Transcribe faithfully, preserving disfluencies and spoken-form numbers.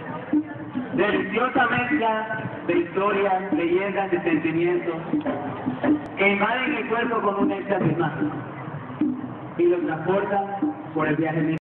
Deliciosa mezcla de historias, leyendas y sentimientos que invaden el cuerpo con un éxtasis mágico y lo transportan por el viaje mismo.